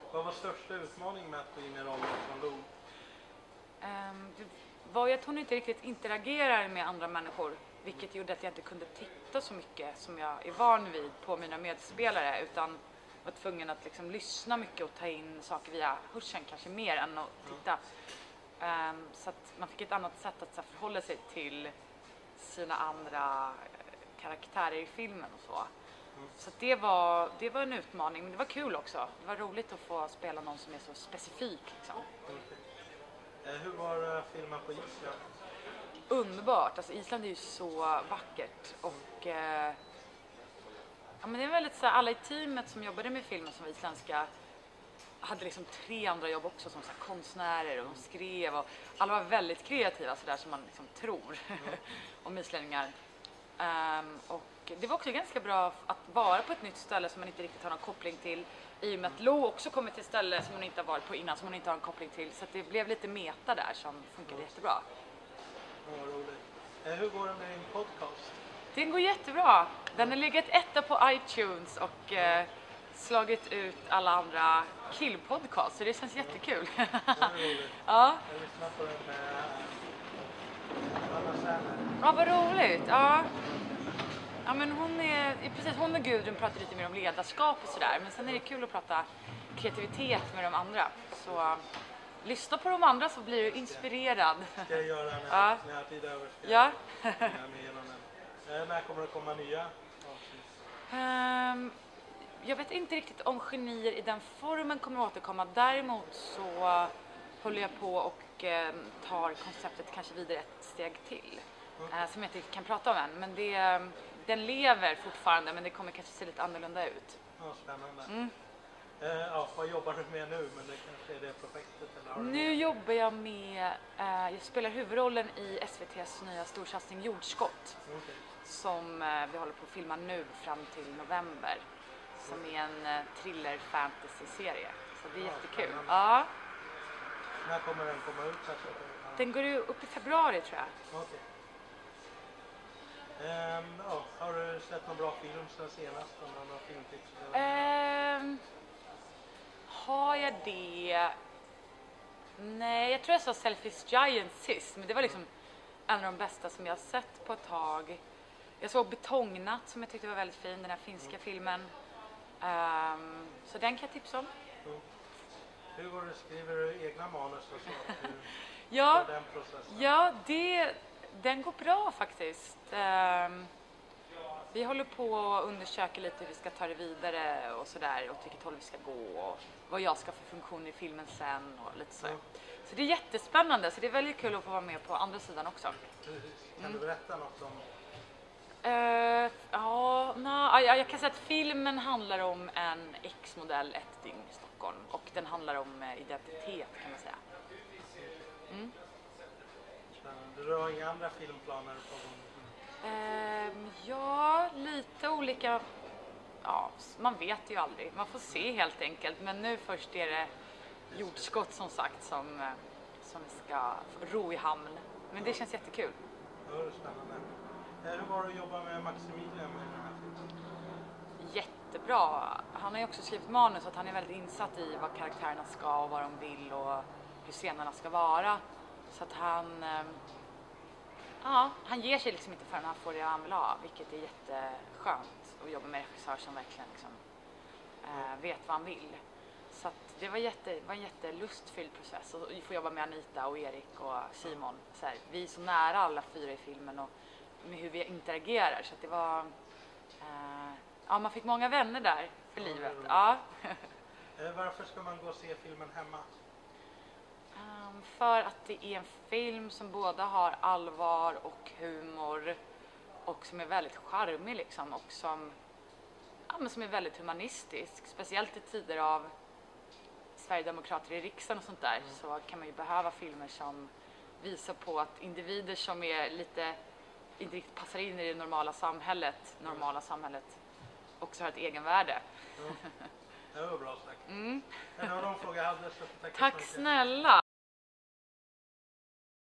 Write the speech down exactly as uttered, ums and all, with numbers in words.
Vad var största utmaningen med att gå in i rollen som Lo? Um, det var ju att hon inte riktigt interagerar med andra människor, vilket gjorde att jag inte kunde titta så mycket som jag är van vid på mina medspelare, utan var tvungen att liksom lyssna mycket och ta in saker via hörseln kanske mer än att titta. Um, så att man fick ett annat sätt att så här, förhålla sig till sina andra karaktärer i filmen och så. Mm. Så det var, det var en utmaning, men det var kul också. Det var roligt att få spela någon som är så specifik. Liksom. Okay. Eh, hur var uh, filmen på Island? Underbart. Alltså, Island är ju så vackert. Och, eh, ja, men det är väldigt så här, alla i teamet som jobbade med filmen som var isländska hade liksom tre andra jobb också som så här, konstnärer, och de skrev och alla var väldigt kreativa så där som man liksom tror mm. om islänningar. Um, och det var också ganska bra att vara på ett nytt ställe som man inte riktigt har någon koppling till, i och med att Lo också kommer till ett ställe som hon inte har varit på innan, som hon inte har en koppling till, så att det blev lite meta där som funkade mm. jättebra. Ja, roligt. Eh, hur går det med din podcast? Den går jättebra. Den har legat etta på iTunes och eh, slagit ut alla andra killpodcasts, så det känns jättekul. Ja, det är roligt. Ja. Jag lyssnar på den med Anna Särner. Ja, vad roligt. Ja. Ja, men hon är, precis, hon och Gudrun pratar lite mer om ledarskap och sådär, men sen är det kul att prata kreativitet med de andra. Så lyssna på de andra så blir du inspirerad. Ska jag göra när, ja. när jag har tid över? Ja. Jag med igenom den. Eh, när kommer det komma nya? Um, jag vet inte riktigt om Genier i den formen kommer att återkomma. Däremot så håller jag på och eh, tar konceptet kanske vidare ett steg till. Mm. Eh, som jag inte kan prata om än. Men det, den lever fortfarande, men det kommer kanske se lite annorlunda ut. Ja, spännande. Mm. Eh, ja, vad jobbar du med nu? Men det kanske är det projektet? Eller har nu jobbar jag med, eh, jag spelar huvudrollen i S V T:s nya storsatsning Jordskott. Okay. Som eh, vi håller på att filma nu fram till november. Som är en eh, thriller-fantasy-serie. Så det är ja, jättekul. Ja. När kommer den komma ut? Ja. Den går ju upp i februari tror jag. Okay. Um, ja, har du sett någon bra film sen senast? Någon filmtips? Um, har jag det? Nej, jag tror jag sa Selfish Giant sist. Men det var liksom en av de bästa som jag har sett på ett tag. Jag såg Betongnatt som jag tyckte var väldigt fin. Den här finska mm. filmen. Um, så den kan jag tipsa om. Mm. Hur går det? Skriver du egna manus och så? Hur ja, den processen? ja det, den går bra faktiskt. Um, vi håller på att undersöka lite hur vi ska ta det vidare och sådär. Och vilket håll vi ska gå och vad jag ska få funktion i filmen sen och lite så. Mm. Så det är jättespännande. Så det är väldigt kul att få vara med på andra sidan också. Kan mm. du berätta något om? Uh, ja, na, jag, jag kan säga att filmen handlar om en X-modell ett dygn i Stockholm och den handlar om uh, identitet kan man säga. Mm. Du har inga andra filmplaner på gång? Uh, ja, lite olika. Ja, man vet ju aldrig. Man får se helt enkelt. Men nu först är det Jordskott som sagt som, uh, som ska ro i hamn. Men det känns jättekul. Ja, det är spännande. Hur var det att jobba med Maximilian i den här filmen? Jättebra. Han har ju också skrivit manus så att han är väldigt insatt i vad karaktärerna ska och vad de vill och hur scenerna ska vara. Så att han, ja, han ger sig liksom inte förrän han får det han vill ha, vilket är jätteskönt att jobba med en regissör som verkligen liksom, äh, vet vad han vill. Så att det var, jätte, det var en jättelustfylld process och vi får jobba med Anita och Erik och Simon. Så här, vi är så nära alla fyra i filmen och med hur vi interagerar så att det var eh, ja, man fick många vänner där för ja, livet. Ja. Varför ska man gå och se filmen hemma? Um, för att det är en film som både har allvar och humor och som är väldigt charmig liksom och som, ja, men som är väldigt humanistisk. Speciellt i tider av Sverigedemokrater i riksdagen och sånt där mm. så kan man ju behöva filmer som visar på att individer som är lite inte riktigt passar in i det normala samhället, normala samhället också har ett egenvärde. Ja. Det var bra sagt. Mm. Det var de frågor jag hade, så tack, tack snälla.